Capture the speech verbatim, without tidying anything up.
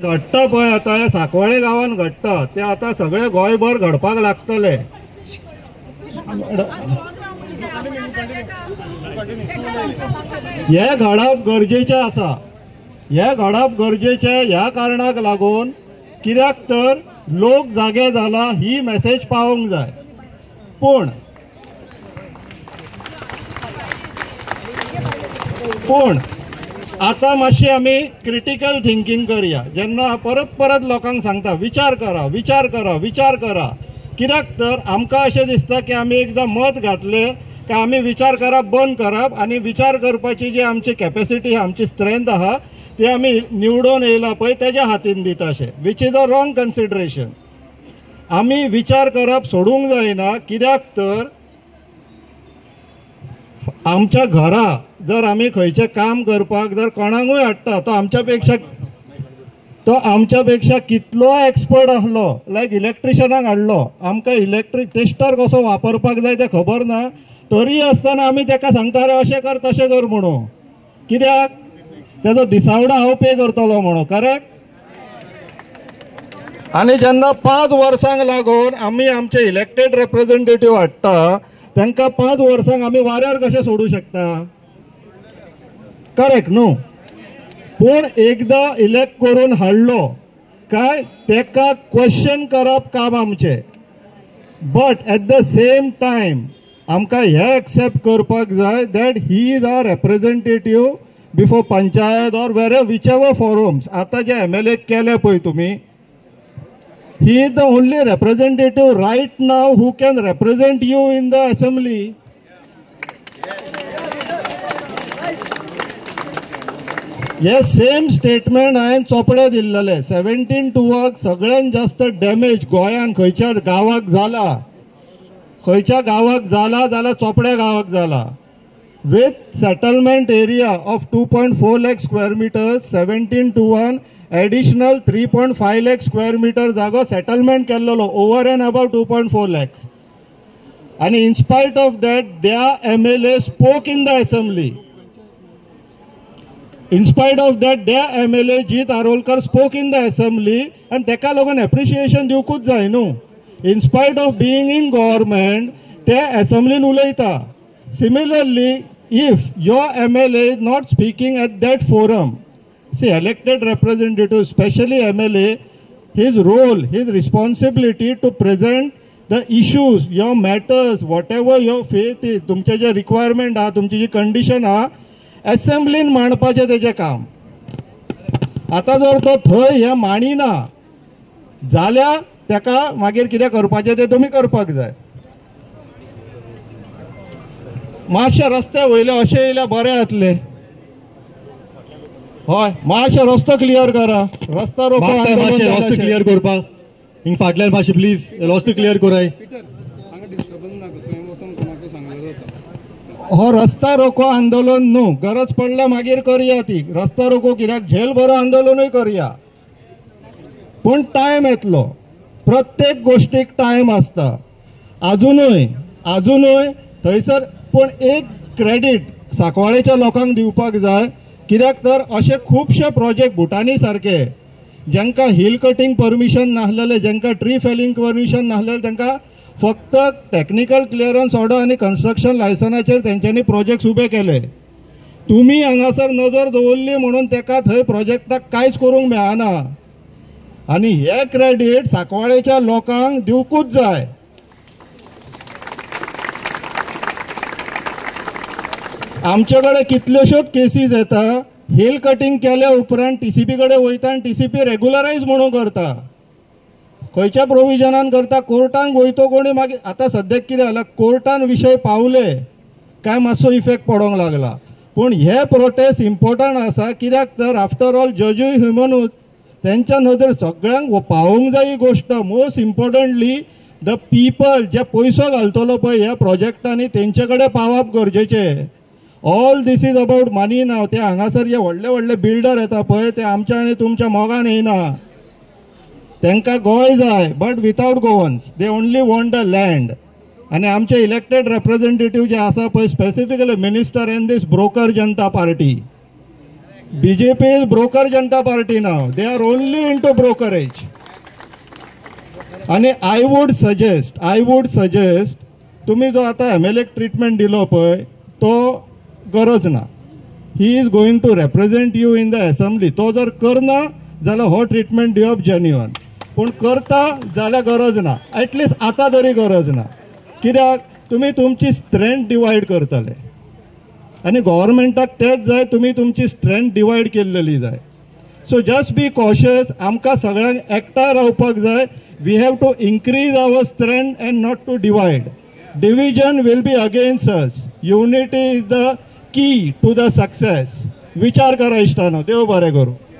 घडटा पळय आता हे सांकवाळे गांवांत घडटा ते आता सगळे गोंयभर घडपाक लागतले. हे घडप गरजेचें आसा. हे घडप गरजेचें ह्या कारणाक लागून कित्याक तर लोक जागे जाला ही मेसेज पावोंक जाय. पूण पूण आता मातशें आमी क्रिटिकल थिंकींग करया. जेन्ना परत परत लोकांक सांगता विचार करा विचार करा विचार करा, कित्याक तर आमकां अशें दिसता की आमी एकदां मत घातले की आमी विचार करप बंद करप आनी विचार करपाची जी आमची कॅपेसिटी आमची स्ट्रेंथ आहा ती आमी निवडून येयला पळय तेज्या हातीन दिता अशें, which is a wrong consideration. आमी विचार करप सोडूंक जायना, कित्याक तर आमच्या घरा जर आमी खंयचें काम करपाक जर कोणाकूय हाडटा तो आमच्या पेक्षा तो आमच्या पेक्षा कितलो एक्सपर्ट आसलो, लायक इलेक्ट्रिशनाक हाडलो, आमकां इलेक्ट्रीक टेस्टर कसो वापरपाक जाय तें खबर ना, तरी आसतना आमी ताका सांगता रे अशें कर तशें कर म्हणून, कित्याक तेजो दिसावडो हांव पे करतलो म्हणून. करेक्ट. आनी जेन्ना पांच वर्सांक लागून आमी आमचे इलेक्टेड रिप्रेझेंटेटिव्ह हाडटा तांकां पांच वर्सांक आमी वाऱ्यार कशें सोडूं शकता. करेक्ट न्हू. पूण एकदां इलेक्ट करून हाडलो काय तेका क्वेश्चन करप काम आमचें. But at the same time आमकां हें एक्सेप्ट करपाक जाय that he is our representative before panchayat or where whichever forums. आतां जे एम एल ए केले पळय तुमी, he is the only representative right now who can represent you in the assembly. हे सेम स्टेटमेंट हांवें चोपडे दिल्लेले. सेव्हन्टीन टुवाक सगळ्यात जास्त डॅमेज गोंयान खंयच्या गांवाक जाला, खंयच्या गांवाक जाला जाल्यार चोपड्या गांवाक जाला. With settlement area of two point four lakh square meters, seventeen twenty one additional three point five lakh square meter जागो सेटलमेंट केल्लो over and above two point four lakhs. आणि in spite of that the M L A spoke in the assembly. In spite of that the M L A Jeet Arolkar spoke in the assembly आनी तेका लागून appreciation दिवकूच जाय न्हू. In spite of being in government ते असेंब्लीन उलयता. Similarly if your M L A is not speaking at that forum, see elected representative, especially M L A, his role, his responsibility to present the issues, your matters, whatever your faith is, तुमचे जे requirement आहा, तुमची जी condition आहा, असेंब्लीन मांडपाचें तेजें काम. आतां जर तो थंय हें मांडिना जाल्यार तेका मागीर कितें करपाचें तें तुमी करपाक जाय. मातशे रस्ते वयले अशें येयल्यार बरें जातलें. हय मातशे रस्तो क्लियर करा. रस्ता रोको रस्तो क्लियर करपाक हिंग फाटल्यान मातशें प्लीज रस्तो क्लियर कराय. हो रस्ता रोको आंदोलन न्हू, गरज पडल्यार मागीर करया ती. रस्ता रोको कित्याक झेल बरो आंदोलनूय करया, पूण टायम येतलो. प्रत्येक गोष्टीक टायम आसता. आजुनूय आजुनूय थंयसर पूण एक क्रेडीट सांकवाळेच्या लोकांक दिवपाक जाय, कित्याक तर असे खुबशे प्रोजेक्ट भुटानी सारखे जांकां हिल कटिंग परमिशन नासलेले, जांकां ट्री फेलिंग परमिशन नासलेले, तांकां फक्त टेक्निकल क्लियरन्स ऑर्डर आनी कन्स्ट्रक्शन लायसनाचेर तेंच्यांनी प्रोजेक्ट्स उबे केले. तुमी हांगासर नजर दवरली म्हणून तेका थंय प्रोजेक्टाक कांयच करूंक मेळना. आनी हे क्रेडीट सांकवाळेच्या लोकांक दिवकूच जाय. आमचे कडेन कितल्योश्योच केसीस येता, हिल कटिंग केल्या उपरांत टीसीपी कडेन वयता आनी टीसीपी रेग्युलरायज म्हणून करता. खंयच्या प्रोविजनान करता, कोर्टान वयतो कोणी मागीर. आतां सद्याक कितें जालां, कोर्टान विशय पावले काय मातसो इफेक्ट पडोंक लागला. पूण हे प्रोटेस्ट इम्पॉर्टंट आसा, कित्याक तर आफ्टर ऑल जजूय ह्युमनूच, तेंच्या नदर सगळ्यांक पावोंक जाय ही गोश्ट. मोस्ट इम्पॉर्टंटली द पीपल जे पयसो घालतलो पळय ह्या प्रोजेक्टांनी तेंचे कडेन पावप गरजेचें. All this is about money now. ते हांगासर जे व्हडले व्हडले बिल्डर येता पळय ते आमच्या आनी तुमच्या मोगान येयना. तांकां गोंय जाय but without Goans. They only want the land. आनी आमचे इलेक्टेड रिप्रेझेंटेटिव्ह जे आसा पळय, specifically minister in this broker Janata party, B J P is broker Janata Party now. They are only into brokerage. आणि I would suggest I would suggest तुम्ही जो आता M L ए treatment दिलो पळय तो गरज ना. He is going to represent you in the assembly. तो जर करना जाल्यार हो ट्रिटमेंट दिवप जेन्युअन, पूण करता जाल्यार गरज ना. एटलिस्ट आतां तरी गरज ना. कित्याक तुमी तुमची स्ट्रेंथ डिवायड करतले आनी गव्हर्मेंटाक तेच जाय, तुमी तुमची स्ट्रेंथ डिवायड केल्लेली जाय. So just be cautious. आमकां सगळ्यांक एकठांय रावपाक जाय. We have to increase our strength and not to divide. Division will be against us. Unity is the key to the success. विचार करा इश्टानो. देव बरें करूं.